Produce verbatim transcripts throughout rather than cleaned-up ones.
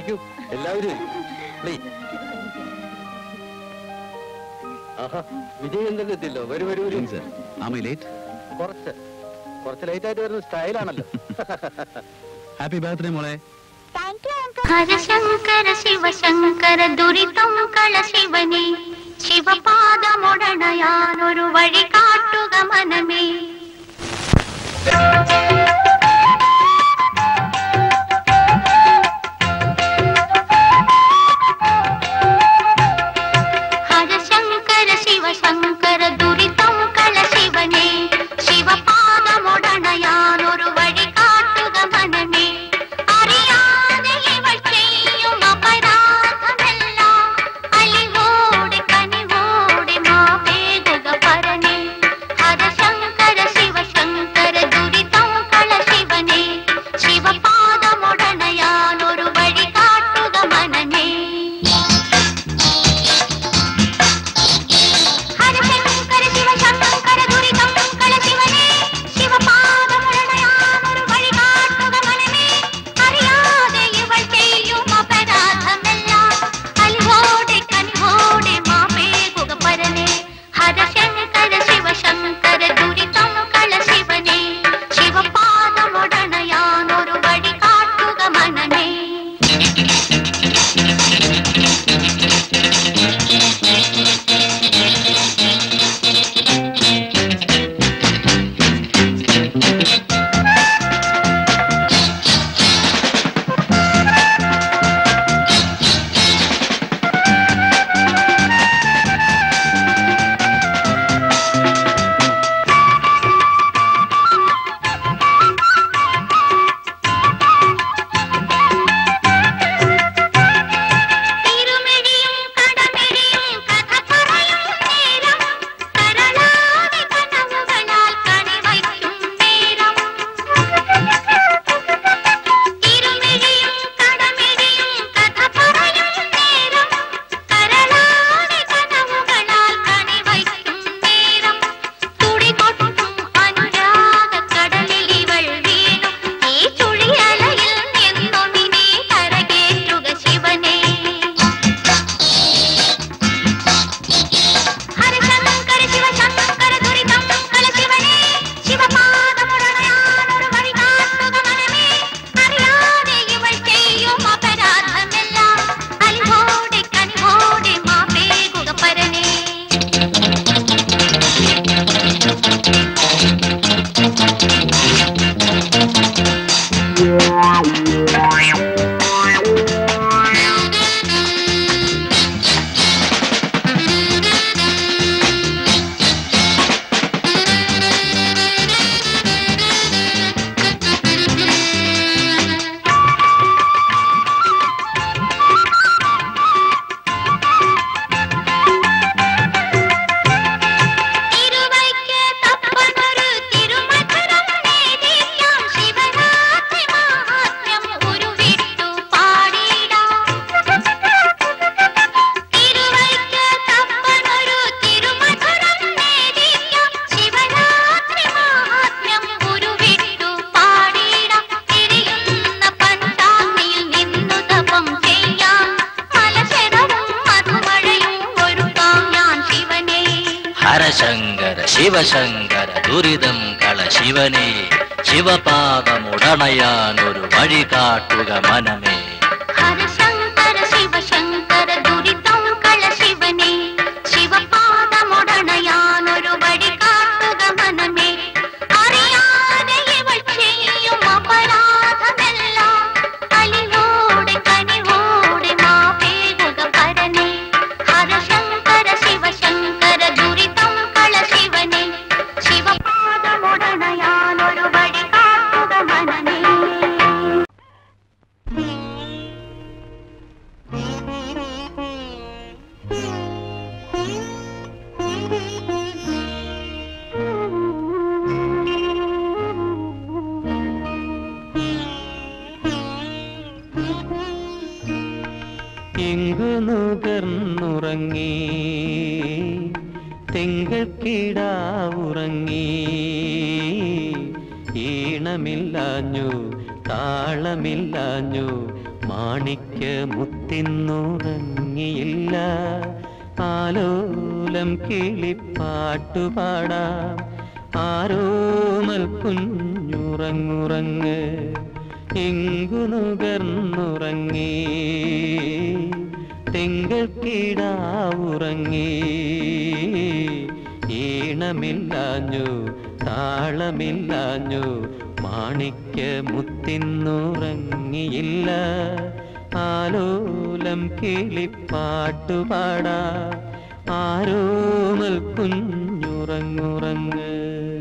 ഇരിക്കൂ എല്ലാവരും. ആഹാ, വിജയൻ തന്നെ എത്തില്ലോ. വരൂ വരൂ വരൂ. കുറച്ച് കുറച്ച് ലേറ്റ് ആയിട്ട് വരുന്ന സ്റ്റൈലാണല്ലോ. ഹാപ്പി ബർത്ത്ഡേ മോളെ. ഹരശങ്കര ശിവശങ്കര ദുരിതം കള ശിവനെ, ശിവപാദമുടണയാനൊരു വഴി കാട്ടുക മനമേ. ഹരശങ്കര ശിവശങ്കര ദുരിതം കള ശിവനെ, ശിവപാദമുടണയാനൊരു വഴി കാട്ടുക മനമേ. അറിയാതെ ഇവൾ ചെയ്യും അപരാധമെല്ലാം അലിവോടെ കനിവോടെ മാപേകുക പരനെ. ഹരശങ്കര ശിവശങ്കര ദുരിതം കള ശിവനെ, ശിവപാദമുടണയാനൊരു വഴി കാട്ടുക മനമേ. ഹരശങ്കര ശിവശങ്കര ദുരിതം കള ശിവനെ, ശിവപാദമുടണയാനൊരു വഴി കാട്ടുക മനമേ. അറിയാതെ ഇവൾ ചെയ്യും അപരാധമെല്ലാം അലിവോടെ കനിവോടെ മാപേകുക പരനെ. ഹരശങ്കര ശിവശങ്കര ദുരിതം കള ശിവനെ, ശിവപാദമുടണയാനൊരു വഴി കാട്ടുക മനമേ. തിരുമിഴിയും കടമിഴിയും കഥ പറയും നേരം, കരളാതെ കനവുകളാൽ കണിവയ്ക്കും നേരം. തിരുമിഴിയും കടമിഴിയും കഥ പറയും നേരം, കരളാതെ കനവുകളാൽ കണിവയ്ക്കും നേരം. തുടികൊട്ടും അനുരാഗക്കടലിൽ ഇവൾ വീണു, ഈ ചുഴിയലയിൽ നിന്നൊന്നിനെ കരകേറ്റുക ശിവനെ. ഹരശങ്കര ശിവശങ്കര ദുരിതം കള ശിവനെ, ശിവപാദമുടണയാനൊരു വഴി കാട്ടുക മനമേ. അറിയാതെ ഇവൾ ചെയ്യും അപരാധമെല്ലാം അലിവോടെ കനിവോടെ മാപേകുക പരനെ. തിരുവൈക്ക് തപ്പനൊരു തിരുമധുരം നേദിക്കാം, ശിവരാത്രി മാഹാത്മ്യം ഉരുവിട്ടു പാടിടാം. തിരുവൈക്ക് തപ്പനൊരു തിരുമധുരം നേദിക്കാം, ശിവരാത്രി മാഹാത്മ്യം ഉരുവിട്ടു പാടിടാം. തിരിയുന്ന പഞ്ചാഗ്നിയിൽ നിന്നു തപം ചെയ്യാം, മലശരവും മധുമഴയും ഒരുക്കാം ഞാൻ ശിവനെ. ഹരശങ്കര ശിവശങ്കര ദുരിതം കള ശിവനെ, ശിവപാദമുടണയാനൊരു വഴി കാട്ടുക മനമേ. ഹരശങ്കര ശിവശങ്കര ദുരിതം കള ശിവനെ, ശിവപാദമുടണയാനൊരു വഴി കാട്ടുക മനമേ. അറിയാതെ ഇവൾ ചെയ്യും അപരാധമെല്ലാം അലിവോടെ കനിവോടെ മാപേകുക പരനെ. ഹരശങ്കര ശിവശങ്കര ദുരിതം കള ശിവനെ, ശിവപാദമുടണയാനൊരു വഴി കാട്ടുക മനമേ. എങ്കു നുകർന്നുറങ്ങി തിങ്കൾക്കിടാവുറങ്ങി, ഈണമില്ലാഞ്ഞു താളമില്ലാഞ്ഞു മാണിക്യ മുത്തിന്നുറങ്ങിയില്ല. ആലോലം കിളിപ്പാട്ടുപാടാം ആരോമൽ കുഞ്ഞുറങ്ങുറങ്ങ്. എങ്കു നുകർന്നുറങ്ങി തിങ്കൾ കിടാവുറങ്ങി. ഈണമില്ലാഞ്ഞു താളമില്ലാഞ്ഞു മാണിക്യ മുത്തിന്നുറങ്ങിയില്ല. ആലോലം കിളിപ്പാട്ടുപാടാ ആരോമൽ കുഞ്ഞുറങ്ങുറങ്ങ്.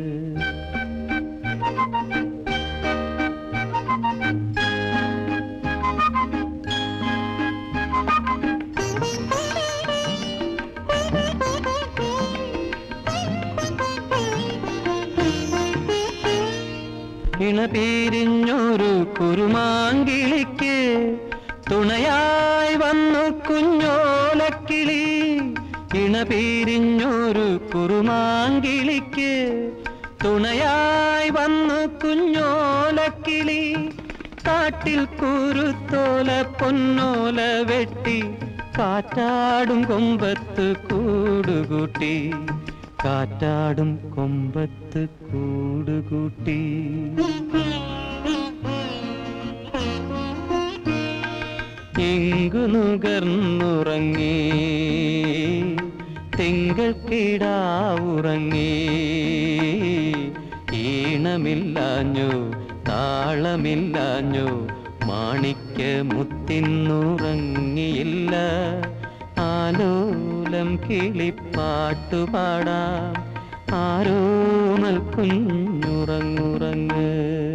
ഇണപിരിഞ്ഞൊരു കുരുമാങ്കിളിക്ക് തുണയായി വന്നു കുഞ്ഞോലക്കിളി. ഇണപിരിഞ്ഞൊരു കുരുമാങ്കിളിക്ക് തുണയായി വന്നു കുഞ്ഞോലക്കിളി. കാട്ടിൽ കുരുത്തോല പൊന്നോല വെട്ടി കാറ്റാടും കൊമ്പത്ത് കൂടുകൂട്ടി. കാറ്റാടും കൊമ്പത്ത് കൂടുകൂട്ടി. എങ്കു നുകർന്നുറങ്ങി തിങ്കൾ കിടാവുറങ്ങി. ഈണമില്ലാഞ്ഞു താളമില്ലാഞ്ഞു മാണിക്യ മുത്തിന്നുറങ്ങിയില്ല. ആലോലം കിളിപ്പാട്ടുപാടാം ആരോമൽ കുഞ്ഞുറങ്ങുറങ്ങ്.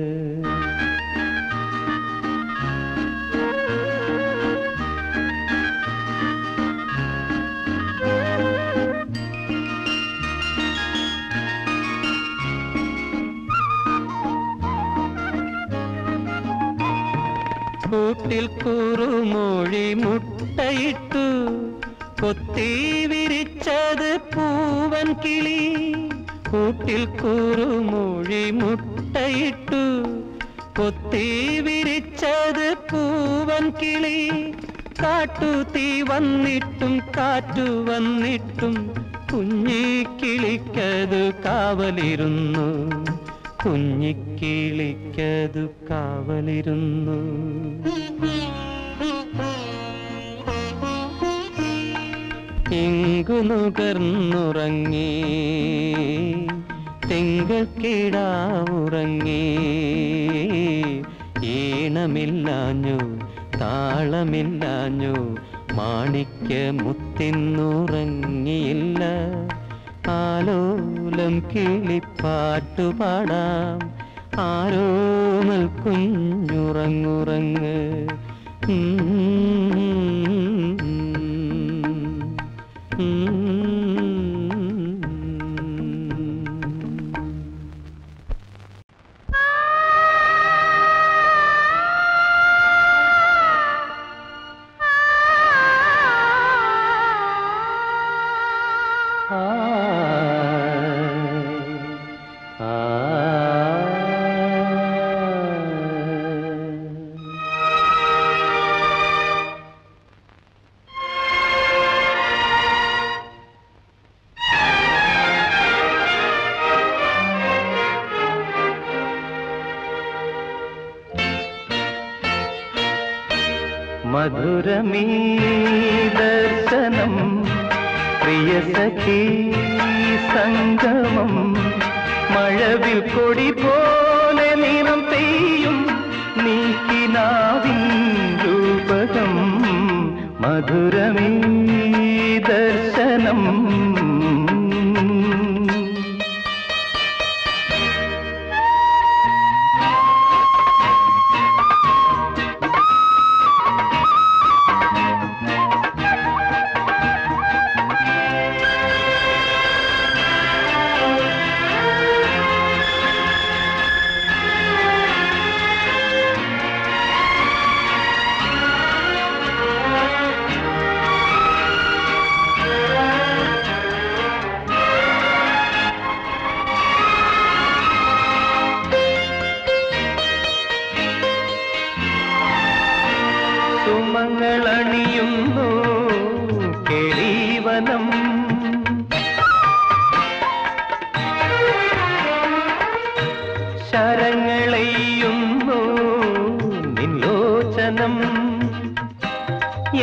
കൂട്ടിൽ കുറുമൊഴി മുട്ടയിട്ടു കൊത്തി വിരിച്ചത് പൂവൻ കിളി. കൂട്ടിൽ കുറുമൊഴി മുട്ടയിട്ടു കൊത്തി വിരിച്ചത് പൂവൻ കിളി. കാട്ടുതീ വന്നിട്ടും കാറ്റു വന്നിട്ടും കുഞ്ഞിക്കിളിക്കതു കാവലിരുന്നു. കുഞ്ഞിക്കിളിക്കതു കാവലിരുന്നു. എങ്കു നുകർന്നുറങ്ങി തിങ്കൾ കിടാവുറങ്ങി. ഈണമില്ലാഞ്ഞു താളമില്ലാഞ്ഞു മാണിക്യ മുത്തിന്നുറങ്ങിയില്ല. ആലോലം കിളിപ്പാട്ടുപാടാം ആരോമൽ കുഞ്ഞുറങ്ങുറങ്ങ്. മധുരമീ ദർശനം പ്രിയസഖീ സംഗമം. മഴവിൽ കൊടി പോലെ നിറം പെയ്യും നീക്കിനാവിൻ രൂപകം. മധുരമീ ദർശനം.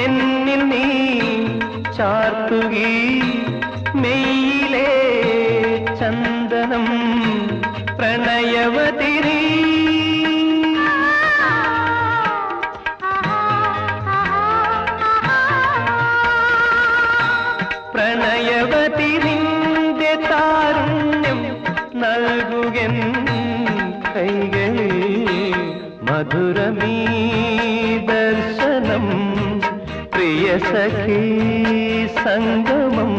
എന്നിൽ നീ ചാർത്തുകി മെയ്യിലേ ചന്ദനം പ്രണയവതി നീ പ്രണയവതി നിന്റെ താരുണ്യം നൽകുകൻ കൈകളിൽ മധുരമീ ദർശനം പ്രിയ സഖി സംഗമം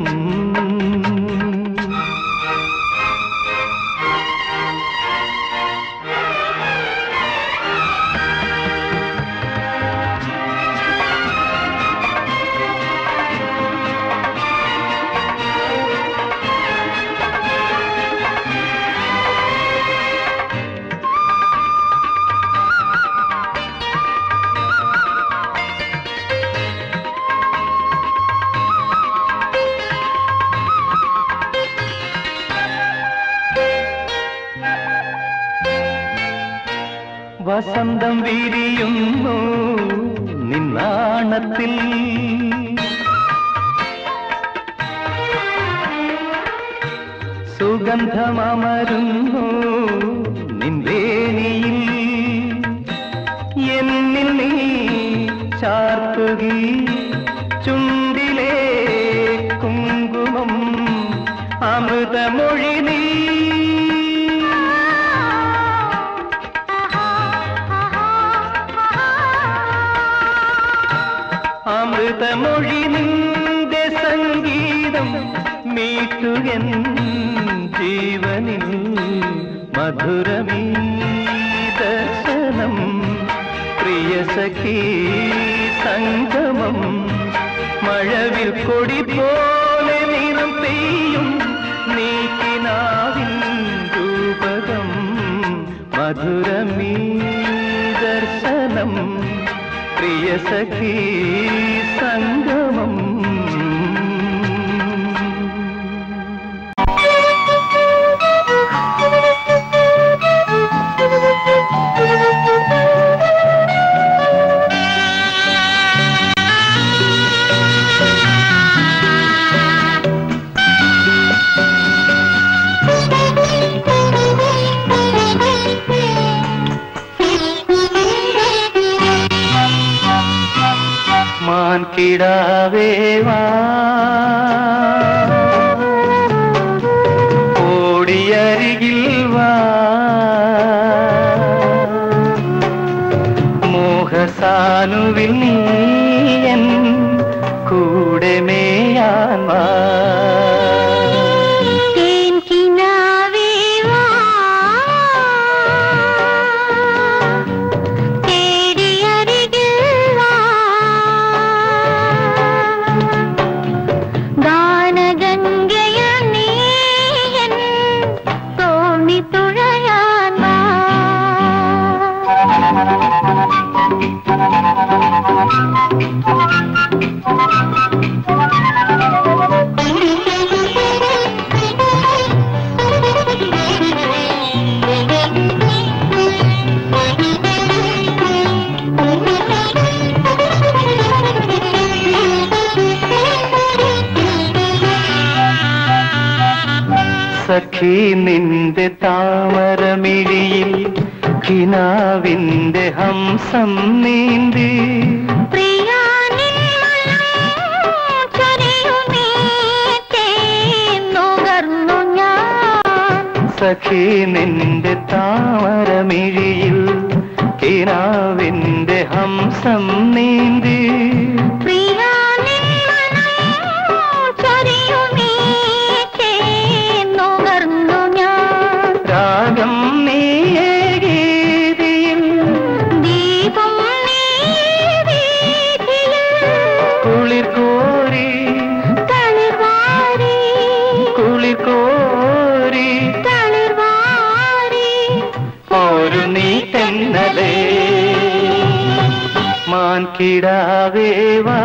വസന്തം വിരിയുന്നു നിന്നാണത്തിൽ സുഗന്ധമരുന്നു നിൻവേണിയിൽ എന്നിൽ നീ ചാർത്തുകി ചുണ്ടിലെ കുങ്കുമം അമൃതമൊഴി നീ അമൃതമൊഴി നിന്റെ സംഗീതം മീട്ടുകൻ ജീവനിൽ മധുരമീ ദർശനം പ്രിയ സഖി സംഗമം മഴവിൽ കൊടി പോലെ നിറം പെയ്യും നീക്കിനാവിൻ രൂപകം മധുരമീ ദർശനം പ്രിയ സഖി സംഗമം കിടാവേ വാ ഓടിയരികിൽ വാ മോഹസാനുവിൽ നീയൻ കൂടെ മേയാൻ വാ സഖി നിന്റെ താമരമിഴിയിൽ കിനാവിന്റെ ഹംസം നീന്തി സഖി നിന്റെ താമരമിഴിയിൽ കിനാവിന്റെ ഹംസം നീന്തി രാഗം നീയേ ഗീതിയിൽ ദീപം കുളിർ കോരി തളിർവാരി കുളിർ കോരി തളിർവാരി ഒരു നീ തെന്നലേ മാൻകിടാവേ വാ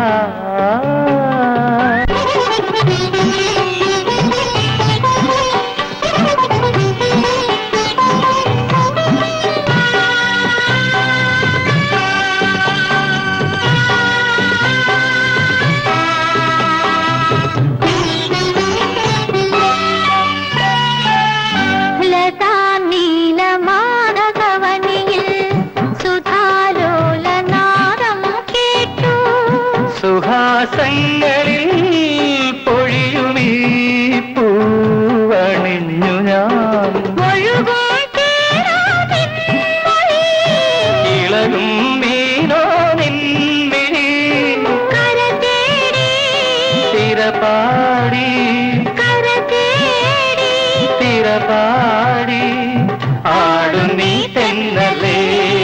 പാടി ആടും നീ തെന്നലേ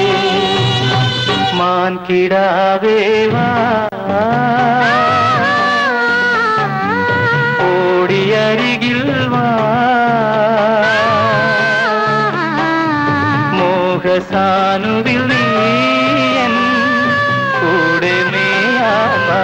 മാൻകിടാവേ വാ ഓടിയരികിൽ വാ മോഹസാനുവിൽ നീയൻ കൂടെ മേയാൻ വാ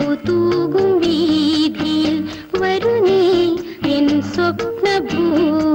സ്വപ്നഭൂ